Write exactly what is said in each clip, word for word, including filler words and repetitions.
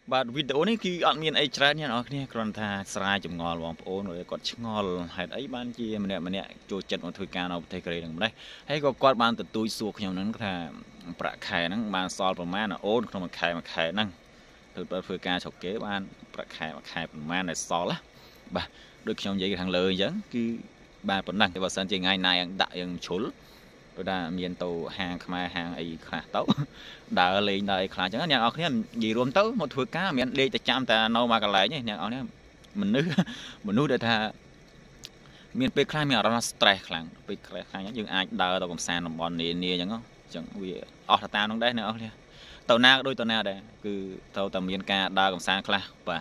បាទវីដេអូនេះគឺអត់មានអីច្រើនទេអ្នកនរគ្នាគ្រាន់ថាស្រាយចម្ងល់បងប្អូនគាត់ឆ្ងល់ហេតុអីបានជាម្នាក់ម្នាក់ចូលចិត្តមកធ្វើការនៅប្រទេសកូរ៉េនឹងម្លេះហើយក៏គាត់បានទទូចសួរខ្ញុំហ្នឹងថាប្រាក់ខែហ្នឹងបានសល់ប្រមាណអូនក្នុងមួយខែមួយខែហ្នឹងទៅធ្វើការស្រុកគេបានប្រាក់ខែមួយខែប្រមាណដែលសល់ណាបាទដូចខ្ញុំនិយាយខាងលើអញ្ចឹងគឺបានប៉ុណ្ណឹងបើសិនជាថ្ងៃណាយ៉ាងដាក់យ៉ាងជ្រុលព្រោះថាមានទៅហាងខ្មែរហាងអីខ្លះទៅដើរលេងដើរអីខ្លះអញ្ចឹងអ្នកនរគ្នានិយាយរួមទៅមកធ្វើការមានលេខតែចាំតែនៅមកកន្លែងទេអ្នកនរគ្នាមនុស្សមនុស្សដែលថាមានពេលខ្លះមានអារម្មណ៍ stress ខ្លាំងពេលខ្លះខ្លាំងយើងអាចដើរទៅកំសាន្តតំបន់នានាអញ្ចឹងអញ្ចឹងវាអស់ទៅតាមនោះដែរអ្នកនរគ្នាទៅណាក៏ដូចទៅណាដែរគឺត្រូវតែមានការដើរកំសាន្តខ្លះបាទ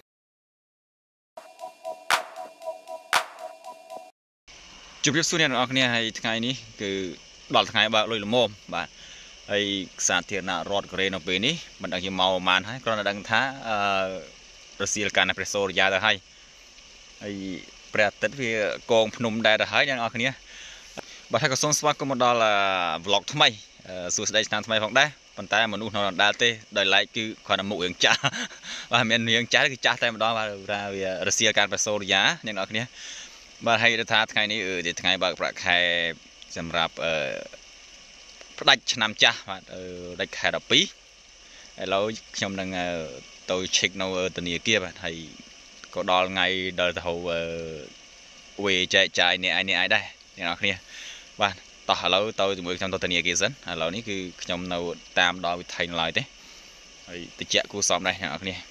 ជម្រាបសួរអ្នកនរគ្នាហើយថ្ងៃនេះគឺដល់ថ្ងៃបើកលុយល្មមបាទហើយសាធារណរដ្ឋកូរ៉េនៅពេលនេះមិនដឹងជាមកប្រហែលហើយគ្រាន់តែដឹងថាអឺរសៀលការណែប្រេសូរយ៉ាទៅហើយហើយព្រះអាទិត្យវាកងភ្នំដែរទៅហើយអ្នកនរគ្នាបាទហើយក៏សូមស្វាគមន៍មកដល់ vlog ថ្មីសួស្តីឆ្នាំថ្មីផងដែរប៉ុន្តែមនុស្សនៅដដែលទេដោយឡែកគឺគ្រាន់តែមុខរឿងចាស់បាទមិនមែនរឿងចាស់គឺចាស់តែម្ដងបាទថាវារសៀលការណែប្រេសូរយ៉ាអ្នកនរគ្នាបាទហើយថាថ្ងៃនេះជាថ្ងៃបើកប្រាក់ខែសម្រាប់អឺផ្ដាច់ឆ្នាំចាស់បាទដាច់ខែដប់ពីរឥឡូវខ្ញុំនឹងទៅ check នៅធនាគារបាទហើយក៏ដល់ថ្ងៃដល់ទៅវេចែកចាយនេះឯនេះឯដែរអ្នកនរគ្នាបាទតោះឥឡូវទៅជាមួយខ្ញុំទៅធនាគារសិនឥឡូវនេះគឺខ្ញុំនៅតាមដល់វិថីនៅឡើយទេហើយតិចគូសំដែរអ្នកនរគ្នា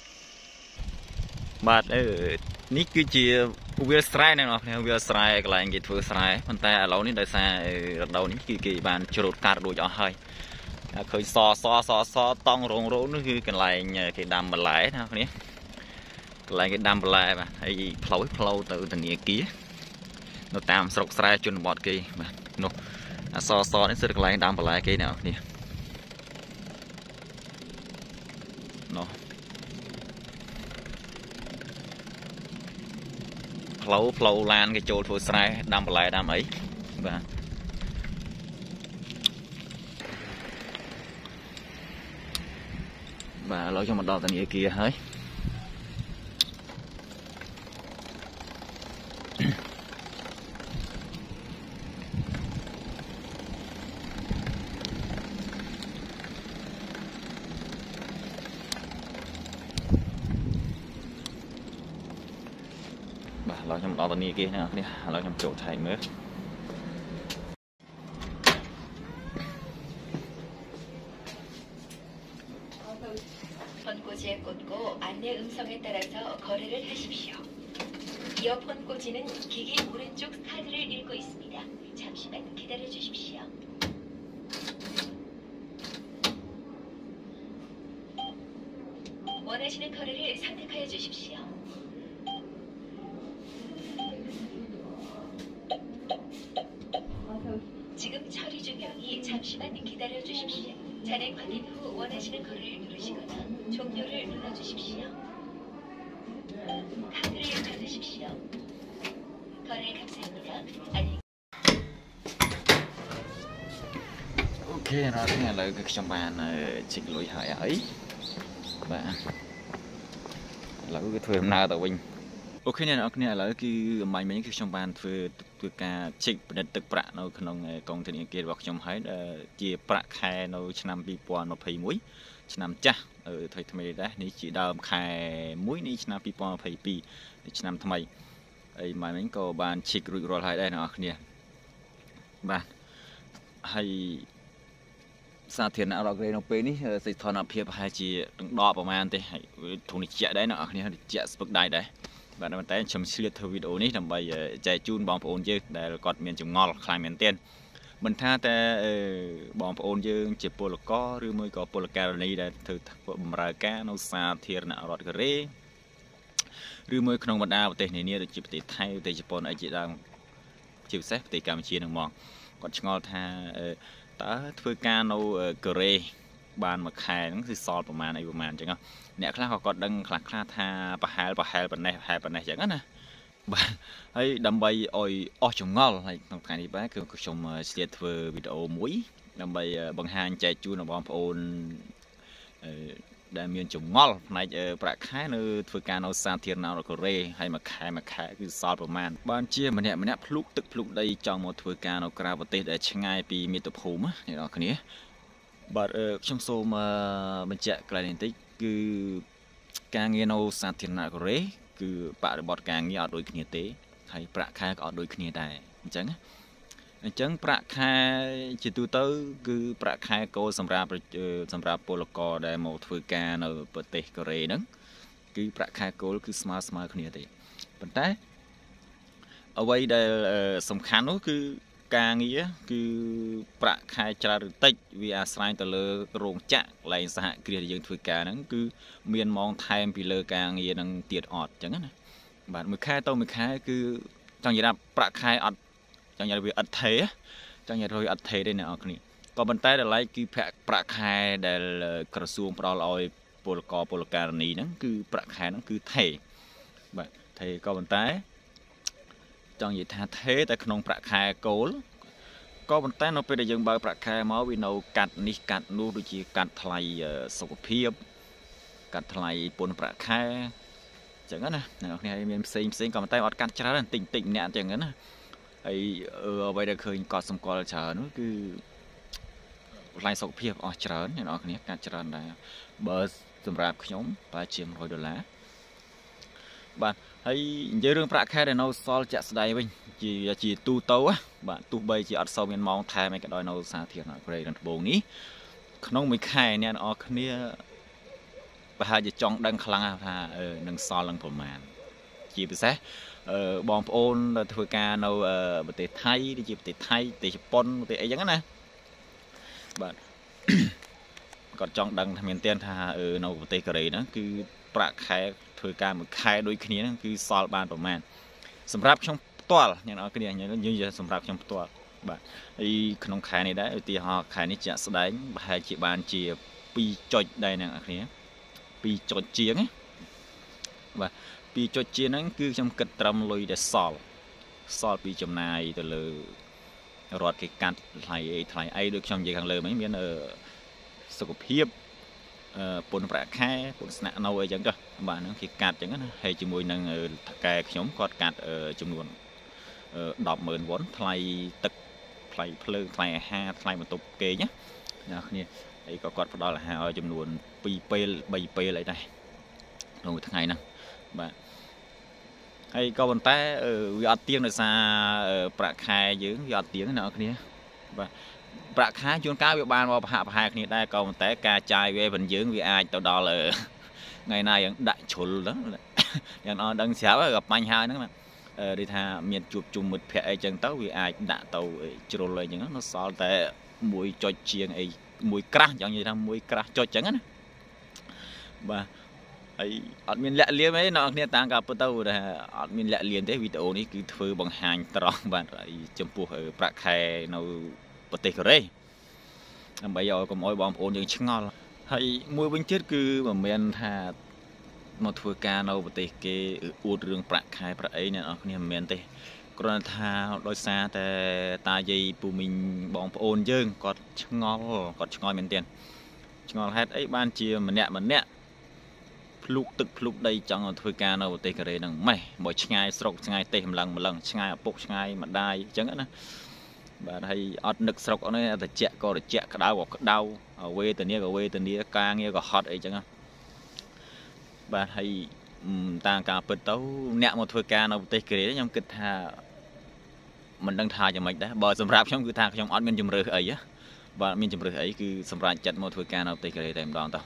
បាទអឺនេះគឺជាវាលស្រែអ្នកនរគ្នាវាលស្រែកន្លែងគេធ្វើស្រែប៉ុន្តែឥឡូវនេះដោយសាររដូវនេះគឺគេបានច្រូតកាត់រួចអស់ហើយឃើញសសសសតង់រងរោនោះគឺកន្លែងគេដាំបន្លែណាគ្នាកន្លែងគេដាំបន្លែបាទហើយផ្លូវផ្លូវទៅធនាគារនៅតាមស្រុកស្រែជនបទគេបាទនោះអសសនេះគឺកន្លែងដាំបន្លែគេអ្នកនរគ្នានោះផ្លូវផ្លូវឡានគេចូលធ្វើស្រែដាំបន្លែដាំអីបាទបាទឥឡូវខ្ញុំមកដល់ធនាគារហើយបាទឥឡូវខ្ញុំដល់ធនាគារនេះឥឡូវខ្ញុំចូលថៃមើល 원하시는 거래를 선택하여 주십시오. 지금 처리 중이오니 잠시만 기다려 주십시오. 잔액 확인 후 원하시는 거래를 누르시거나 종료를 눌러 주십시오. 카드를 받으십시오. 거래 감사합니다. 안녕. អូខេដល់ថ្ងៃឥឡូវគឺខ្ញុំបានជីកលុយហើយហើយបាទឥឡូវគឺធ្វើដំណើរទៅវិញអូខេអ្នកនរគ្នាឥឡូវគឺអំបញ្ញមិញគឺខ្ញុំបានធ្វើធ្វើការជីកពិនិត្យទឹកប្រាក់នៅក្នុងកងធនាគាររបស់ខ្ញុំហើយជាប្រាក់ខែនៅឆ្នាំពីរពាន់ยี่สิบเอ็ดឆ្នាំចាស់ថ្មីថ្មីដែរនេះជាដើមខែមួយនេះឆ្នាំពីរពាន់ยี่สิบสองនេះឆ្នាំថ្មីហើយអំបញ្ញមិញក៏បានជីករួចរាល់ហើយដែរអ្នកនរគ្នាបាទហើយសាធារណរដ្ឋកូរ៉េនៅពេលនេះសីតុណ្ហភាពប្រហែលជាដង្ដប់ប្រហែលទេហើយធុងនេះជាក់ដែរអ្នកនរគ្នាជាក់ស្ពឹកដៃដែរបាទតែខ្ញុំឆ្លៀតធ្វើវីដេអូនេះដើម្បីចែកជូនបងប្អូនយើងដែលគាត់មានចម្ងល់ខ្លាំងមែនទែនមិនថាតែបងប្អូនយើងជាពលករឬមួយក៏ពលករនីដែលធ្វើបម្រើការនៅសាធារណរដ្ឋកូរ៉េឬមួយក្នុងបណ្ដាប្រទេសនានាដូចជាប្រទេសថៃប្រទេសជប៉ុនអីជាដើមជាពិសេសប្រទេសកម្ពុជានឹងមកគាត់ឆ្ងល់ថាតើធ្វើការនៅកូរ៉េបានមួយខែហ្នឹងគឺសល់ប្រមាណអីប្រមាណអញ្ចឹងអ្នកខ្លះក៏គាត់ដឹងខ្លះខ្លះថាប្រហែលប្រហែលប៉ុណ្ណេះប្រហែលប៉ុណ្ណេះអញ្ចឹងណាបាទហើយដើម្បីឲ្យអស់ចម្ងល់ហើយក្នុងថ្ងៃនេះបាទគឺខ្ញុំឆ្លៀតធ្វើវីដេអូមួយដើម្បីបង្ហាញចែកជូនដល់បងប្អូនដែលមានចងល់ផ្នែកប្រាក់ខែនៅធ្វើការនៅសាធារណរដ្ឋកូរ៉េហើយមួយខែមួយខែគឺសល់ប្រមាណបានជាម្នាក់ម្នាក់ភ្លុកទឹកភ្លុកដីចង់មកធ្វើការនៅក្រៅប្រទេសដែលឆ្ងាយពីមាតុភូមិអ្នកនរគ្នាបាទខ្ញុំសូមបញ្ជាក់កន្លែងនេះបន្តិចគឺការងារនៅសាធារណរដ្ឋកូរ៉េគឺបរិបទការងារអត់ដូចគ្នាទេហើយប្រាក់ខែក៏អត់ដូចគ្នាដែរអញ្ចឹងអញ្ចឹងប្រាក់ខែជាទូទៅគឺប្រាក់ខែគោលសម្រាប់សម្រាប់ពលករដែលមកធ្វើការនៅប្រទេសកូរ៉េហ្នឹងគឺប្រាក់ខែគោលគឺស្មើស្មើគ្នាទេប៉ុន្តែអ្វីដែលសំខាន់នោះគឺការងារគឺប្រាក់ខែច្រើនឬតិចវាអាស្រ័យទៅលើរោងចក្រកន្លែងសហគ្រាសដែលយើងធ្វើការហ្នឹងគឺមានម៉ោងថែមពីលើការងារហ្នឹងទៀតអត់អញ្ចឹងណាបាទមួយខែទៅមួយខែគឺចង់និយាយថាប្រាក់ខែអត់ចង់និយាយវាអត់ថេចង់និយាយថាវាអត់ថេទេអ្នកនរគ្នាក៏ប៉ុន្តែតម្លៃគឺប្រាក់ខែដែលក្រសួងផ្ដល់ឲ្យពលករពលករនីហ្នឹងគឺប្រាក់ខែហ្នឹងគឺថេបាទថេក៏ប៉ុន្តែចង់និយាយថាថេតែក្នុងប្រាក់ខែគោលក៏ប៉ុន្តែនៅពេលដែលយើងបើកប្រាក់ខែមកវានៅកាត់នេះកាត់នោះដូចជាកាត់ថ្លៃសុខភាពកាត់ថ្លៃពន្ធប្រាក់ខែអញ្ចឹងណាអ្នកគ្នាមានផ្សេងផ្សេងក៏ប៉ុន្តែអត់កាត់ច្រើនតិចតិចម្នាក់អញ្ចឹងណាហើយអ្វីដែលឃើញកត់សម្គាល់ច្រើននោះគឺថ្លៃសុខភាពអស់ច្រើនអ្នកនរគ្នាកាត់ច្រើនដែរបើសម្រាប់ខ្ញុំប្រហែលជាone hundredដុល្លារបាទហើយនិយាយរឿងប្រាក់ខែដែលនៅសល់ជាក់ស្ដែងវិញជាជាទូទៅបាទទោះបីជាអត់សូវមានម៉ោងថែមឯក៏ដោយនៅសាធារណរដ្ឋកូរ៉េខាងត្បូងនេះក្នុងមួយខែអ្នកនរគ្នាប្រហែលជាចង់ដឹងខ្លាំងថានឹងសល់នឹងប្រមាណជាពិសេសបងប្អូនដែលធ្វើការនៅប្រទេសថៃដូចជាប្រទេសថៃប្រទេសជប៉ុនប្រទេសអីចឹងណាបាទគាត់ចង់ដឹងថាមានtiềnថានៅប្រទេសកូរ៉េហ្នឹងគឺប្រាក់ខែធ្វើការមួយខែដូចគ្នាហ្នឹងគឺសល់បានប្រមាណសម្រាប់ខ្ញុំផ្ទាល់អ្នកនរគ្នាយើងនិយាយសម្រាប់ខ្ញុំផ្ទាល់បាទហើយក្នុងខែនេះដែរឧទាហរណ៍ខែនេះជាក់ស្ដែងប្រហែលជាបានជាtwoចុចដែរអ្នកនរគ្នាtwoចុចជាងណាបាទtwoចុចជាងហ្នឹងគឺខ្ញុំគិតត្រឹមលុយដែលសល់សល់ពីចំណាយទៅលើរដ្ឋគេកាត់ថ្លៃអីថ្លៃអីដូចខ្ញុំនិយាយខាងលើមិញមានសុខភាពពន្ធប្រាក់ខែពន្ធស្នាក់នៅអីចឹងចុះបាទហ្នឹងគេកាត់ចឹងណាហើយជាមួយនឹងថកែខ្ញុំគាត់កាត់ចំនួនtenម៉ឺនវ៉ុនថ្លៃទឹកថ្លៃភ្លើងថ្លៃអាហារថ្លៃបន្ទប់គេងណាអ្នកគ្នាហើយក៏គាត់ផ្ដល់អាហារឲ្យចំនួនtwoពេលthreeពេលអីដែរក្នុងមួយថ្ងៃហ្នឹងបាទហើយក៏ប៉ុន្តែវាអត់ទៀងដោយសារប្រាក់ខែយើងវាអត់ទៀងអ្នកគ្នាបាទប្រាក់ខែជួនកាលវាបានមកប្រហាក់ប្រហែលគ្នាដែរក៏ប៉ុន្តែការចាយវាវិញយើងវាអាចទៅដល់ថ្ងៃណាយ៉ាងដាក់ជ្រុលហ្នឹងយ៉ាងអត់ដឹងស្រាប់ក៏បញ្ហាហ្នឹងដូចថាមានជួបជុំមិត្តភ័ក្តិអីចឹងទៅវាអាចដាក់ទៅជ្រុលអីចឹងnóសល់តែមួយចុចជាងអីមួយក្រាស់ចង់និយាយថាមួយក្រាស់ចុចចឹងណាបាទហើយអត់មានលាក់លៀមអីអ្នកគ្នាតាមការពិតទៅថាអត់មានលាក់លៀមទេវីដេអូនេះគឺធ្វើបង្ហាញត្រង់បាទហើយចំពោះប្រាក់ខែនៅប្រទេសកូរ៉េដើម្បីឲ្យកុំឲ្យបងប្អូនយើងឆ្ងល់ហើយមួយវិញទៀតគឺមិនមែនថាមកធ្វើការនៅប្រទេសគេអួតរឿងប្រាក់ខែប្រាក់អីអ្នកនរគ្នាមិនមែនទេគ្រាន់តែថាដោយសារតែតាយាយពូមីងបងប្អូនយើងគាត់ឆ្ងល់គាត់ឆ្ងល់មែនទែនឆ្ងល់ហេតុអីបានជាម្នាក់ម្នាក់ភ្លុកទឹកភ្លុកដីចង់ធ្វើការនៅប្រទេសកូរ៉េហ្នឹងម៉េះមកឆ្ងាយស្រុកឆ្ងាយទេម្លឹងម្លឹងឆ្ងាយឪពុកឆ្ងាយម្ដាយអញ្ចឹងណាបាទហើយអត់នឹកស្រុកអត់ទេតែជាក់ក៏ត្រជាក់ក្តៅក៏ក្តៅវេទនាក៏វេទនាការងារក៏ហត់អីចឹងណាបាទហើយតាមការពិតទៅអ្នកមកធ្វើការនៅប្រទេសកូរ៉េខ្ញុំគិតថាមិនដឹងថាយ៉ាងម៉េចដែរបើសម្រាប់ខ្ញុំគឺថាខ្ញុំអត់មានជំរឿសអីបាទមានជំរឿសអីគឺសម្រាប់ចិត្តមកធ្វើការនៅប្រទេសកូរ៉េតែម្ដងទៅ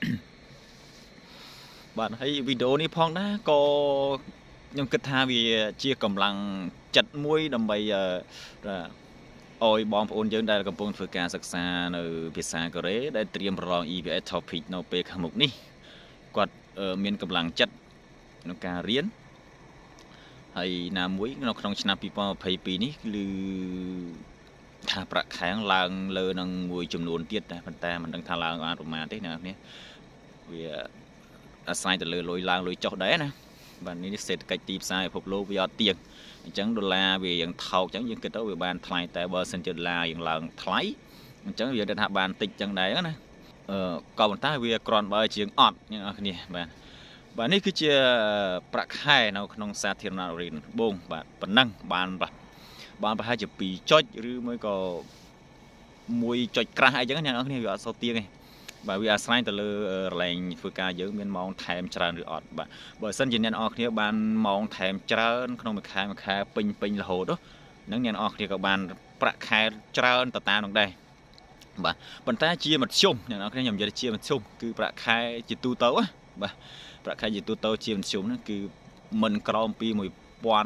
បាទហើយវីដេអូនេះផងដែរក៏ខ្ញុំគិតថាវាជាកម្លាំងចិត្តមួយដើម្បីឲ្យបងប្អូនយើងដែលកំពុងធ្វើការសិក្សានៅភាសាកូរ៉េដែលត្រៀមប្រឡង E V S Topic នៅពេលខាងមុខនេះគាត់មានកម្លាំងចិត្តក្នុងការរៀនហើយណាមួយនៅក្នុងឆ្នាំtwo thousand twenty-twoនេះគឺថាប្រាក់ខែឡើងលើនឹងមួយចំនួនទៀតតែប៉ុន្តែមិនដឹងថាឡើងបានប្រមាណទេអ្នកនេះវាអាស្រ័យទៅលើលុយឡើងលុយចុះដែរណាបាទនេះសេដ្ឋកិច្ចទីផ្សារពិភពលោកវាអត់ទៀងអញ្ចឹងដុល្លារវាយ៉ាងថោកអញ្ចឹងយើងគិតទៅវាបានថ្លៃតែបើសិនជាដុល្លារយ៉ាងឡើងថ្លៃអញ្ចឹងវាគិតថាបានតិចអញ្ចឹងដែរណាก็บนใต้เวียกรอนใบเชียงอดอย่างนี้แบบแบบนี้คือเชียประคายในขนมซาเทียนารินบงแบบปนังบานแบบบานไปให้จะปีจอยหรือไม่ก็มวยจอยกระหายอย่างนี้อย่างนี้แบบโซเตียไงแบบวิอาศัยแต่เลยแรงฝึกการเยอะเมียนมองแถมจราหรืออดแบบแบบเส้นยืนยันออกเนี่ยบานมองแถมจราขนมคายมาคายปิงปิงละโหดนั่งยันออกเนี่ยกับบานประคายจราต่อตาลงได้บ่ปัญหาเชี่ยมันชุ่มอย่างนั้นคืออย่างจะเชี่ยมันชุ่มคือประคายจิตตูโตอ่ะบ่ประคายจิตตูโตเชี่ยมันชุ่มนั่นคือมันกรอมปีมวยปอน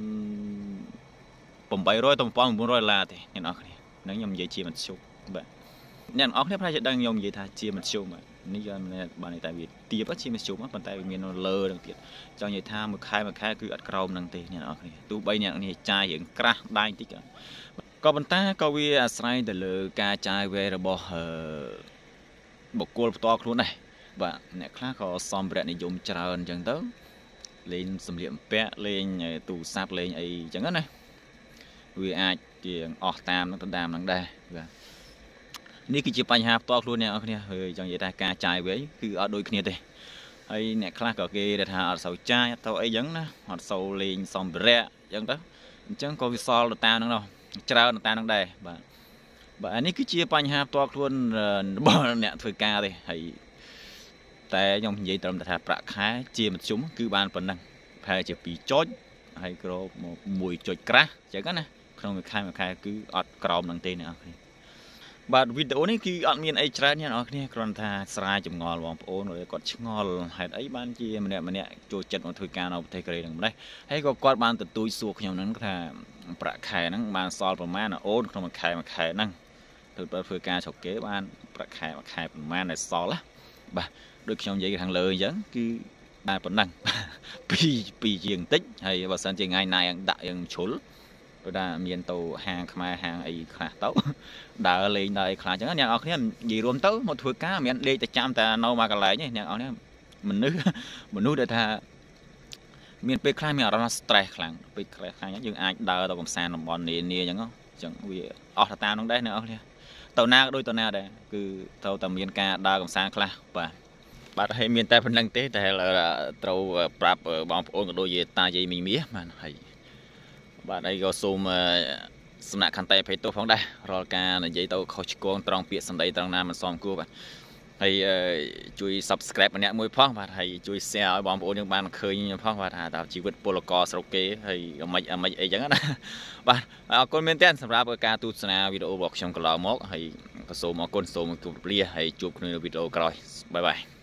ผมไปร้อยต้องปอนผมร้อยลาทีอย่างนั้นคือนั่งยำจะเชี่ยมันชุ่มบ่อย่างออกเนี่ยพระจะดังยำจะท่าเชี่ยมันชุ่มอ่ะนี่ก็มันบางในแต่วิตีก็เชี่ยมันชุ่มอ่ะปัญหามีนเลอดังเดียดจังจะท่ามือคายมือคายคืออัดกรอมนั่งตีอย่างนั้นคือตู้ใบอย่างนี้ใจอย่างกระได้ที่กันก็บรรดาก็วิอาศัยแต่เลยการจ่ายเวรบบุกโกลตัวครูนี่บ่เนี่ยคลาก็ซ้อมแบบนิยมเจริญจังเต้เล่นสำเร็จแปะเล่นตู้ซับเล่นไอ้จังนั้นนะวิอาเกี่ยงออกตามนักตามนังได้นี่คือจีปัญหาตัวครูเนี่ยเอาเนี่ยเฮ้ยจังอย่างการจ่ายเวรคือเอาโดยเนี่ยเด้ไอ้เนี่ยคลาก็เกย์แต่ถ้าเอาเสาจ่ายตัวไอ้ยังนะเอาเสาเล่นซ้อมแบบจังเต้จังก็วิซอลตามนั่งเนาะเจริญตานังได้บ่บ่อันนี้คือเชี่ยปัญหาตัวครวนบ่เนี่ยถือกาเลยให้แต่ยังยิ่งตรมแต่ประคายเชี่ยมันชุ่มคือบานปนนังพายจะปีจอยให้กรอบมวยจอยกระจังกันนะขนมคายมาคายคืออดกรอบนังเตเนี่ยบาดวิดีโอนี้คืออัดมีนไอจราเนี่ยเอาเนี่ยกรอนทาสลายจมงอลวางโอนเลยกดชงอลให้ไอ้บ้านเชี่ยมันเนี่ยมันเนี่ยโจจัดมาถือกาเอาไทยกรีนังได้ให้ก็กอดบ้านตัดตุยสุกอย่างนั้นก็ถ้าประคายนั่งมาซอลประมาณน่ะโอนขนมคายมาคายนั่งถือเป็นฟืนการฉกเก๋บ้านประคายมาคายประมาณในซอลละบ่โดยขนมใหญ่ทางเลยยังคือบ้านปนนั่งปีปีเจียงติ๊กให้บริษัทเจียงไงนายดักยังฉุลก็ได้มีนตัวหางขมาหางไอ้ขาเต้าด่าเลยด่าไอ้ขาจังนั้นอย่างเอาเนี่ยยีรวมเต้าหมดฟืนการมีนเลยแต่จำแต่นเอามากันไหลเนี่ยอย่างเอาเนี่ยมันนึกมันนึกได้ท่ามีนไปคลายมีอะไรน่าสเตรสครั้งไปคลายครั้งยังอาจดาวตัวกำแพงบอลเนียเนียยังก็จังวิออกตาน้องได้เนาะเนี่ยตัวหน้าด้วยตัวหน้าได้คือตัวตัวมีนกาดาวกำแพงคลาป่ะบาดให้มีนแต่พนังเต้แต่ละตัวปรับบอลโอนกับโดยตาใจมีเมียมันให้บาดไอ้ก็ซูมสนักขันเตะไปตัวของได้รอการใจตัวเขาชิโกงตรองเปียสันใดตรองน้ำมันซ้อมกูป่ะให้ช่วย subscribe อันนี้มวยพ่อมาให้ช่วย share บอมโอนยังบ้านเคยยังพ่อมาถ่ายตามชีวิตโปรกอสโอเคให้ไม่ไม่ไอ้ยังนั้นบ้านเอาคนเมนเทนสำหรับการตูสนาวิดีโอบอกช่องกลาวมกให้กระโซมเอาคนโซมกุบเลียให้จูบในวิดีโอกรอยบายบาย